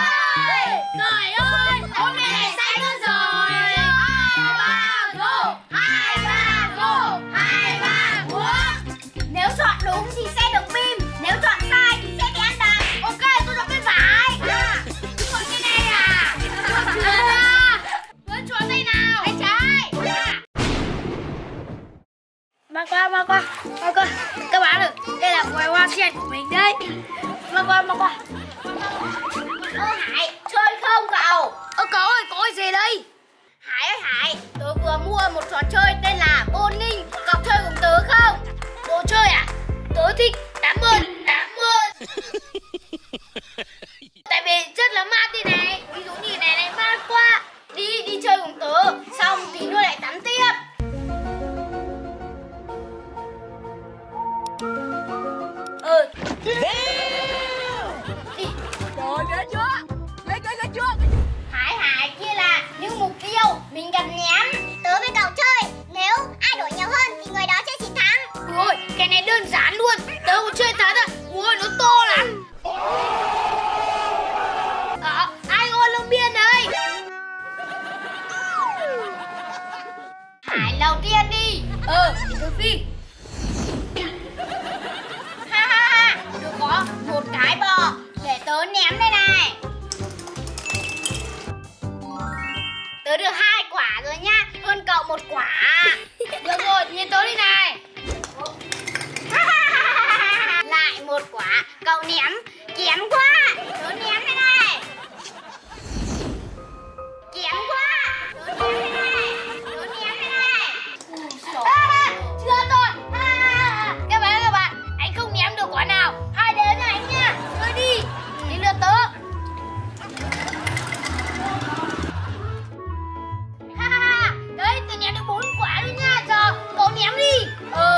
Trời ơi, hôm nay này xanh hơn rồi. 2, 3, go. 2, 3, go. 2, 3, uống. Nếu chọn đúng thì sẽ được pin, nếu chọn sai thì sẽ bị ăn đòn. Ok, tôi chọn bên phải. Chọn cái này à? Vẫn chọn tay nào? Tay trái. Mang qua. Các bạn ơi, đây là loài hoa sen của mình đây. Mang qua. Hải, chơi không cậu? Cậu ơi, có cái gì đây? Hải ơi Hải, tớ vừa mua một trò chơi tên là bowling. Cậu chơi cùng tớ không? Đồ chơi à? Tớ thích. Cảm ơn. Tại vì rất là mát thế này. Ví dụ như này mát quá. Đi chơi cùng tớ, xong tí nữa lại tắm tiếp. Đi. Rồi, ghê chưa? Ghê chưa? Hải kia là những mục tiêu mình cần ném. Tớ với cậu chơi, nếu ai đổi nhiều hơn thì người đó sẽ chiến thắng. Ôi, cái này đơn giản luôn. Tớ cũng chơi thật à. Ôi, nó to lắm. Ai ôn lông biên đây? Hải đầu tiên đi. Thì tớ phi. Ha, tớ có một cái bò để tớ ném đây này. Tớ được 2 quả rồi nha, hơn cậu 1 quả. Được rồi, nhìn tớ đi này. Lại 1 quả, cậu ném kém quá. Tớ ném đây này. Kém quá. Tớ ném đây này. Chưa rồi. Các bạn, anh không ném được quả nào. 2 đều cho anh nha. Chơi đi. Đến lượt tớ. Đấy, tôi ném được 4 quả luôn nha. Giờ cậu ném đi.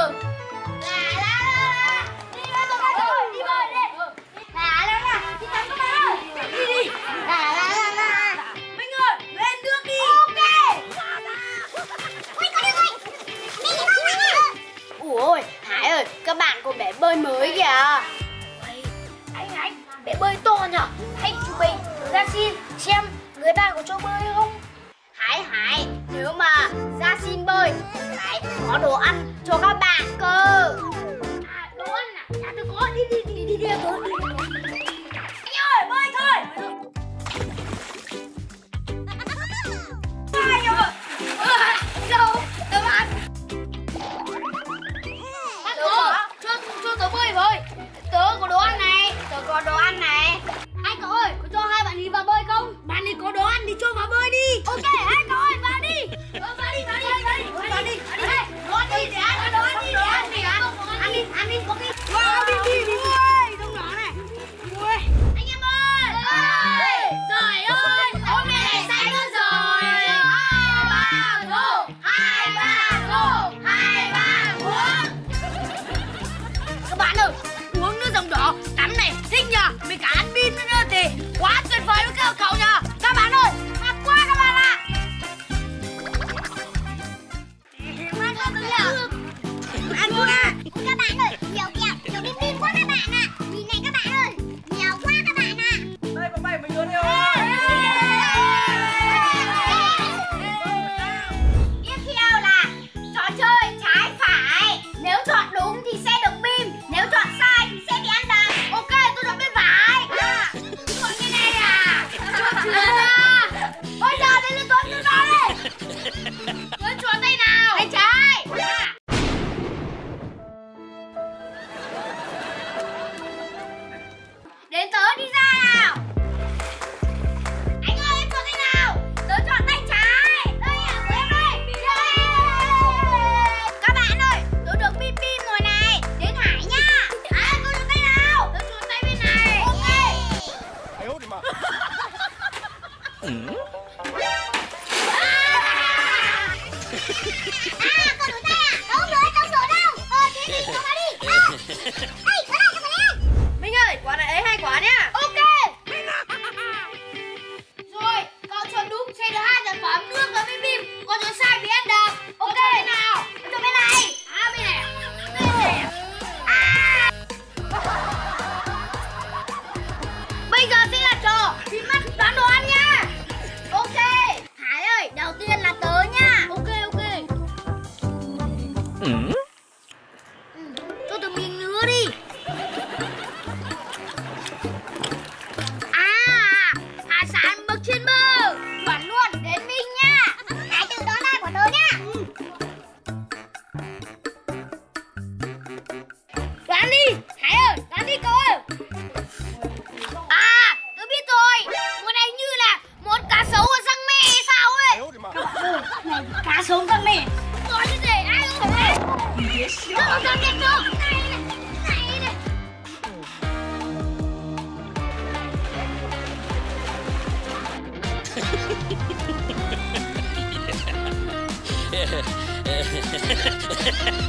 Đi bơi đi. Đi tắm các bạn ơi. Đi. Minh ơi, lên nước đi. Ok. Ui, có được rồi. Đi bơi. Ủa, Hải ơi, các bạn có bể bơi mới kìa. Anh, bể bơi to nhở. Anh chụp mình ra xin xem người ta có cho bơi không. Hải, nếu mà ra xin bơi phải có đồ ăn cho các bạn cơ. Đồ ăn à? Dạ tôi có. Đi tôi đi. Anh ơi, bơi thôi. Đâu? Tớ ăn. Cho tớ bơi với. Tớ có đồ ăn này. Tớ có đồ ăn này. Hai cậu ơi, có cho hai bạn đi vào bơi không? Bạn đi có đồ ăn thì cho vào bơi đi. Ok, hai cậu ơi, vào đi. Vào đi. Đồ ăn đi để ăn. Ăn đi, có cái. Wow, đi. Ui, đông nhỏ này. Ui. Anh em ơi. Trời ơi, hôm nay này xanh hơn rồi. 2, 3, go. 2, 3, go. 2, 3, uống. Các bạn ơi, uống nước dòng đỏ, tắm này, thích nhờ. Với cả ăn pin nữa thì quá tuyệt vời với các cậu nhờ. Các bạn ơi, mát quá các bạn ạ. Mát quá tôi nhờ. Ăn luôn à. Các bạn ơi, nhiều kẹo, nhiều pin quá các bạn ạ. Nhìn này các bạn ơi, nhiều quá các bạn ạ. Đây có 7 mình luôn rồi. Tiếp theo là trò chơi trái phải. Nếu chọn đúng thì sẽ được pin, nếu chọn sai thì sẽ bị ăn đòn. Ok, tôi chọn bên phải. Chọn cái này à? Bây giờ đến lượt tôi ra đây. Tôi chọn tay nào? Tay trái. Đến tớ đi ra nào. Anh ơi, em chọn tay nào? Tớ chọn tay trái. Đây à, của em đây. Các bạn ơi, tớ được pin rồi này. Đến Hải nha. Tôi chọn tay nào? Tôi chọn tay bên này. Ok. Ai hốt đi mà. Con đổi tay à? Đâu rồi đâu. Đi, cho nó đi. Ê, ở đây cho mình lên. Minh ơi, quả này ấy 2 quả nhá. Ok. Rồi, cậu chọn đúng sẽ được 2 sản phẩm nước và bim. Còn chọn sai bị ăn đòn. Ok nào? Cho bên này. Bên này. Bây giờ sẽ là trò bịt mắt Ôi.